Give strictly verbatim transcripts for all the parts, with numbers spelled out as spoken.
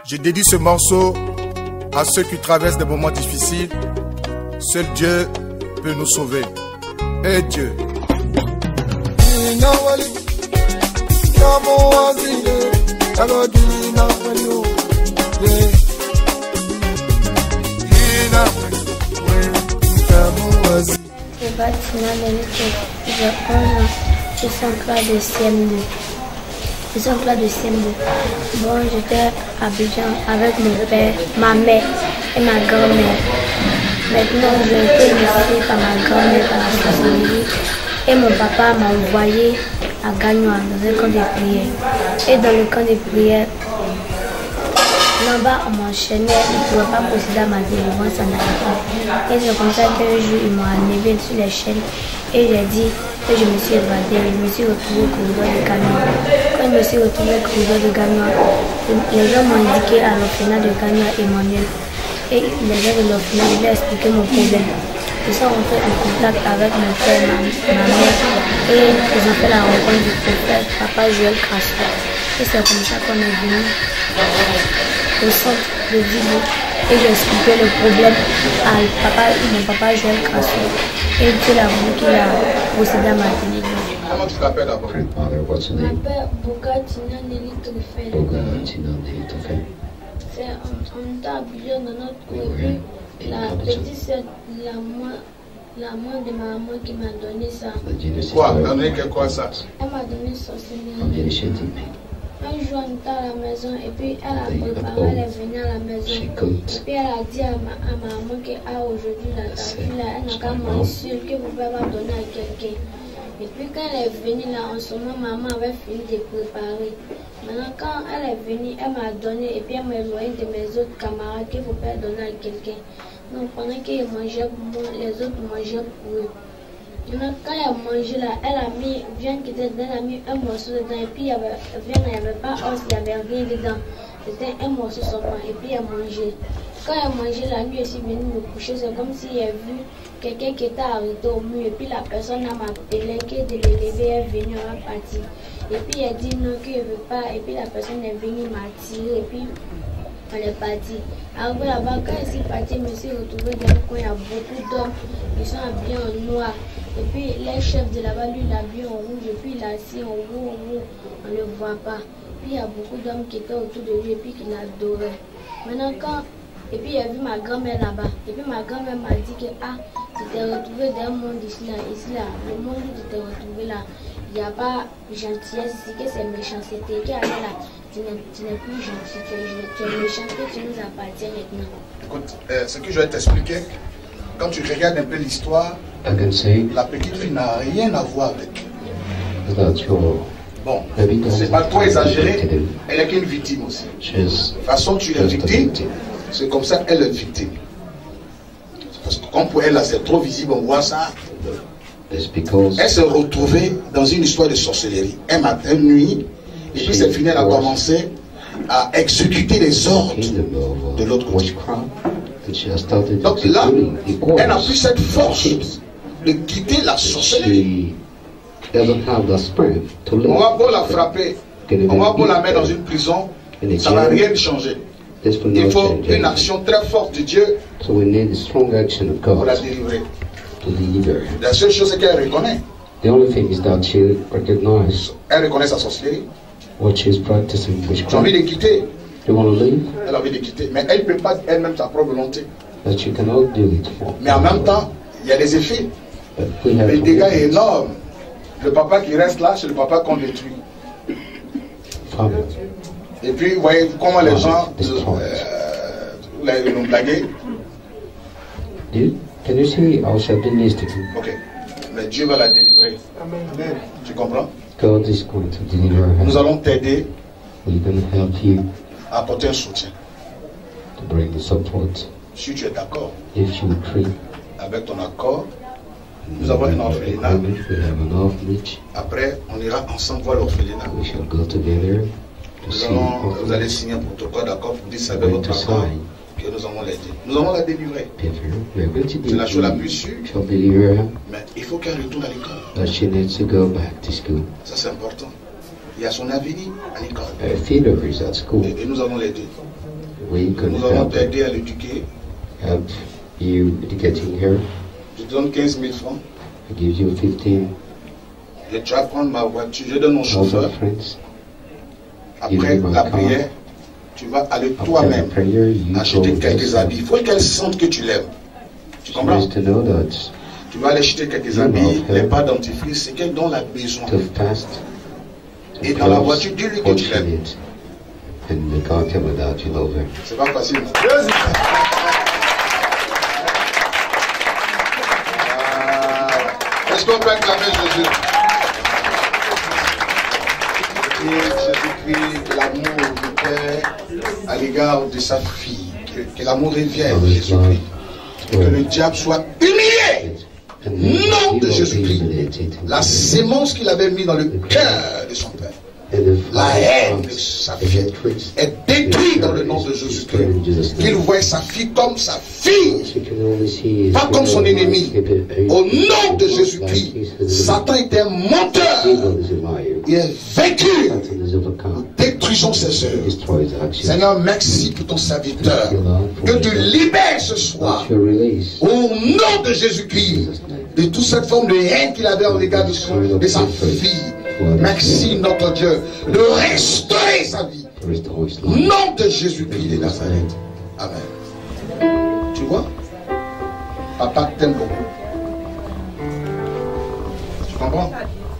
Je dédie ce morceau à ceux qui traversent des moments difficiles. Seul Dieu peut nous sauver. Et Dieu. Le bâtiment de l'école, j'ai onze ans, je suis en classe de C M deux. Je suis en classe de C M deux. Bon, j'étais à Abidjan avec mon père, ma mère et ma grand-mère. Maintenant, j'ai été laissée par ma grand-mère par la famille. Et mon papa m'a envoyé à Gagnoa dans un camp de prière. Et dans le camp de prière, là-bas, on m'enchaînait, ils ne pouvaient pas procéder à ma délivrance, ça n'allait pas. Et c'est comme ça qu'un jour, ils m'ont enlevé sur les chaînes. Et j'ai dit que je me suis évadée, je me suis retrouvée au corridor de Gagnoa. Quand je me suis retrouvée au corridor de Gagnoa, les gens m'ont indiqué à l'orphelinat de Gagnoa Emmanuel. Et les gens de l'orphelinat devaient expliquer mon problème. Ils sont rentrés en contact avec mon père, ma, ma mère, et ils ont fait la rencontre du prophète, Papa Joël Crasso. Et c'est comme ça qu'on est venu au centre de Dibou. Et j'ai expliqué le problème à papa, mon papa Joël Crasso. Et Dieu a voulu qu'il a procédé à ma délivrance. Comment tu t'appelles d'abord? Je m'appelle Bogatina Nelly Tofel. C'est en temps Abidjan dans notre cours. La petite sœur, la moins, la moins de ma maman qui m'a donné ça. Quoi? Donné que quoi ça? Elle m'a donné sorcellerie. Un jour, on était à la maison et puis elle a préparé, elle est venue à la maison. Et puis elle a dit à ma, à ma maman que ah, aujourd'hui, la ta fille là, elle n'a qu'à mentir que vous pouvez pas donner à quelqu'un. Et puis quand elle est venue là, en ce moment, maman avait fini de préparer. Maintenant, quand elle est venue, elle m'a donné et puis elle m'a éloigné de mes autres camarades qu'il ne faut pas donner à quelqu'un. Donc pendant qu'ils mangeaient pour moi, les autres mangeaient pour eux. Maintenant, quand elle a mangé là, elle a mis, viande qui était dedans, elle a mis un morceau dedans et puis il y avait, viande, il n'y avait pas os, il n'y avait rien dedans. C'était un morceau seulement et puis elle a mangé. Quand elle a mangé la nuit, elle est venue me coucher, c'est comme si elle a vu quelqu'un qui était arrêté au mur et puis la personne m'a appelé, que de l'élever, elle est venue, elle est partie. Et puis elle dit non, qu'elle ne veut pas, et puis la personne est venue m'attirer et puis elle est partie. Arrivé là-bas, quand elle est partie, je me suis retrouvée dans un coin, il y a beaucoup d'hommes, ils sont habillés en noir. Et puis les chefs de là-bas, lui, il est habillé en rouge, et puis il est assis en haut, en haut, on ne le voit pas. Puis il y a beaucoup d'hommes qui étaient autour de lui et puis qui l'adoraient. Maintenant, quand. Et puis il a vu ma grand-mère là-bas. Et puis ma grand-mère m'a dit que ah, tu t'es retrouvé dans un monde ici là, ici là, le monde où tu t'es retrouvé là, il n'y a pas gentillesse ici, que c'est méchanceté, que là, tu n'es plus gentil, tu es, tu es méchant, que tu nous appartiens maintenant. Écoute, euh, ce que je vais t'expliquer, quand tu regardes un peu l'histoire, la petite fille n'a rien à voir avec. Bon, c'est pas trop exagéré, elle n'est qu'une victime aussi. De toute façon, tu es victime, c'est comme ça qu'elle est victime. Parce que comme pour elle, là, c'est trop visible, on voit ça. Elle s'est retrouvée dans une histoire de sorcellerie. Un matin, une nuit, et puis cette fille, elle a commencé à exécuter les ordres de l'autre côté. Donc là, elle n'a plus cette force de quitter la sorcellerie. On va beau la frapper, on va beau la mettre dans une prison, ça ne va rien changer. Il faut une action très forte de Dieu pour la délivrer. La seule chose c'est qu'elle reconnaît. Elle reconnaît sa sorcellerie. J'ai envie de quitter. Elle a envie de quitter. Mais elle ne peut pas elle-même sa propre volonté. Mais en même temps, il y a des effets. Le dégât est énorme. Le papa qui reste là, c'est le papa qu'on détruit. Et puis, vous voyez comment les gens euh, l'ont blagué. Ok. Mais Dieu va la délivrer. Amen. Tu comprends? Nous allons t'aider à apporter un soutien. Si tu es d'accord avec ton accord, nous avons un orphelinat. Après, on ira ensemble voir l'orphelinat. Vous allez signer un protocole d'accord pour dire avec votre accord que nous allons l'aider. Nous allons la délivrer. C'est la chose la plus sûre. Mais il faut qu'elle retourne à l'école. Ça c'est important. Il y a son avenir à l'école. Et, et nous allons l'aider. Nous allons t'aider à l'éduquer. You getting here. Je te donne quinze mille francs. I give you fifteen. Et tu vas prendre ma voiture, je donne mon chauffeur. Après la prière, tu vas aller toi-même acheter quelques habits. Il faut qu'elle sente que tu l'aimes. Tu comprends? Tu vas aller acheter quelques habits, les pas dentifrice, c'est qu'elle dont elle a besoin. Et dans la voiture, dis-lui que tu l'aimes. C'est pas facile. Est-ce qu'on peut acclamer Jésus? Jésus-Christ, l'amour du Père à l'égard de sa fille, que, que l'amour revienne, Jésus-Christ, que le diable soit humilié. Nom de Jésus-Christ, la sémence qu'il avait mis dans le cœur de son Père, la haine de sa fille est détruite dans le nom de Jésus-Christ. Qu'il voit sa fille comme sa fille, pas comme son ennemi. Au nom de Jésus-Christ, Satan est un menteur. Il est vaincu. Nous détruisons ses œuvres. Seigneur, merci pour ton serviteur. Que tu libères ce soir. Au nom de Jésus-Christ, de toute cette forme de haine qu'il avait en l'égard de, son, de sa fille. Merci notre Dieu de restaurer sa vie. Au nom de Jésus-Christ de Nazareth. Amen. Tu vois, papa t'aime beaucoup. Tu comprends?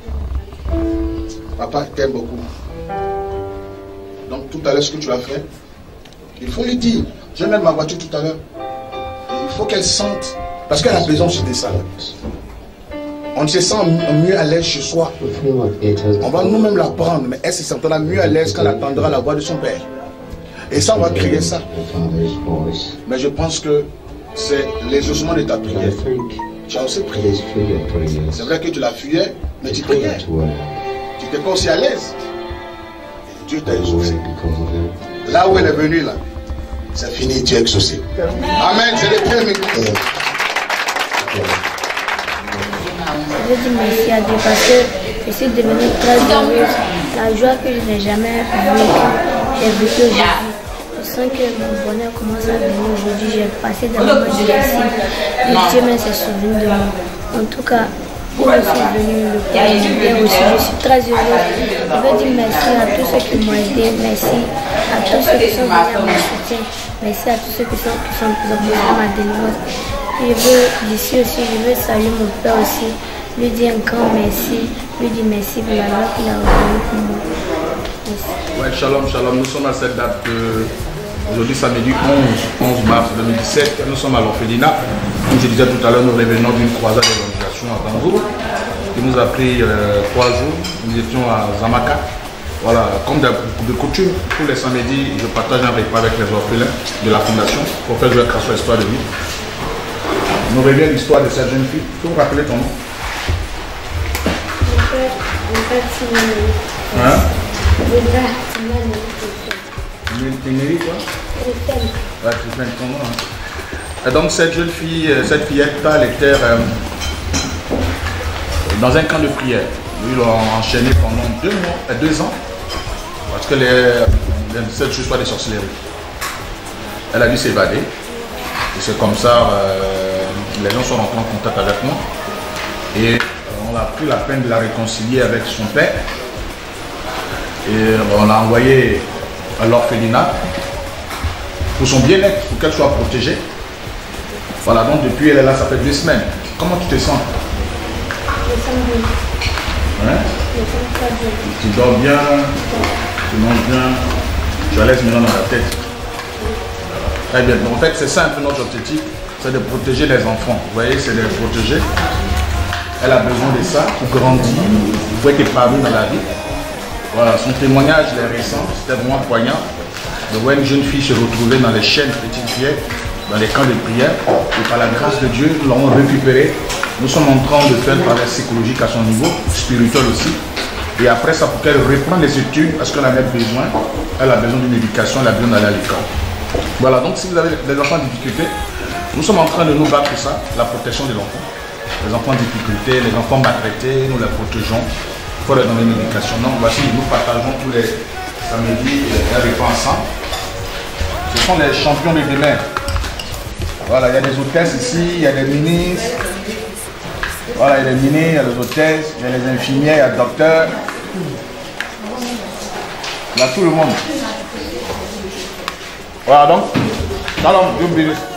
Papa t'aime beaucoup. Donc tout à l'heure ce que tu as fait, il faut lui dire. Je vais mettre ma voiture tout à l'heure. Il faut qu'elle sente, parce qu'elle a besoin aussi de ça. On se sent mieux à l'aise chez soi. On va nous-mêmes la prendre, mais elle se sentira mieux à l'aise quand elle attendra la voix de son père. Et ça, on va crier ça. Mais je pense que c'est l'exaucement de ta prière. Tu as aussi prié. C'est vrai que tu la fuyais, mais tu priais. Tu n'étais pas aussi à l'aise. Et Dieu t'a exaucé. Là où elle est venue, là, c'est fini, Dieu a exaucé. Amen, c'est le premier église. Je veux dire merci à Dieu parce que je suis devenue très heureuse. La joie que je n'ai jamais vécue, j'ai vécu aujourd'hui. Je sens que mon bonheur commence à venir aujourd'hui. J'ai passé dans le monde difficile et Dieu même s'est souvenu de moi. En tout cas, où je suis venue, le Père aussi, je suis très heureuse. Je veux dire merci à tous ceux qui m'ont aidé, merci à tous ceux qui sont venus à mon soutien, merci à tous ceux qui sont, qui sont, qui sont venus à ma délivrance. Je veux, d'ici aussi, je veux saluer mon père aussi, lui dire un grand merci, lui dire merci pour la loi qu'il a retenue pour moi. Merci. Ouais, shalom, shalom. Nous sommes à cette date de, aujourd'hui samedi onze mars deux mille dix-sept. Nous sommes à l'orphelinat. Comme je disais tout à l'heure, nous revenons d'une croisade d'évangélisation à Dangour, qui nous a pris euh, trois jours. Nous étions à Zamaka. Voilà, comme de, de coutume, tous les samedis, je partage un repas avec les orphelins de la fondation pour faire jouer grâce à l'histoire de vie. Nous revient l'histoire de cette jeune fille. Tu peux me rappeler ton nom? Hein? Ténéry quoi? Ouais, tu fais ton nom. Hein? Et donc cette jeune fille, cette fillette, elle était euh, dans un camp de prière. Ils l'ont enchaîné pendant deux mois, euh, deux ans, parce que les, cette chose pas des sorcelleries. Elle a dû s'évader. Et c'est comme ça, euh, les gens sont rentrés en contact avec moi. Et euh, on a pris la peine de la réconcilier avec son père. Et euh, on l'a envoyée à l'orphelinat pour son bien-être, pour qu'elle soit protégée. Voilà, donc depuis elle est là, ça fait deux semaines. Comment tu te sens? Je sens bien. Hein? Je sens très bien. Tu dors bien, tu manges bien, tu as l'aise maintenant dans la tête. Très bien. Donc en fait, c'est ça un peu notre objectif, c'est de protéger les enfants. Vous voyez, c'est de les protéger. Elle a besoin de ça pour grandir, pour être épargnée dans la vie. Voilà, son témoignage est récent, c'était vraiment poignant. De voir une jeune fille se retrouver dans les chaînes petites filles, dans les camps de prière. Et par la grâce de Dieu, nous l'avons récupérée. Nous sommes en train de faire un travail psychologique à son niveau, spirituel aussi. Et après ça, pour qu'elle reprenne les études, parce qu'elle en a besoin, elle a besoin d'une éducation, elle a besoin d'aller à l'école. Voilà, donc si vous avez des enfants en difficulté, nous sommes en train de nous battre pour ça, la protection des enfants. Les enfants en difficulté, les enfants maltraités, nous les protégeons. faut être dans l'éducation. Donc voici, nous partageons tous les samedis un repas ensemble. Ce sont les champions de demain. Voilà, il y a des hôtesses ici, il y a des ministres. Voilà, il y a des ministres, il y a des hôtesses, il y a les infirmières, il y a le docteur. Il y a tout le monde. Voilà donc, alors, Dieu bénisse.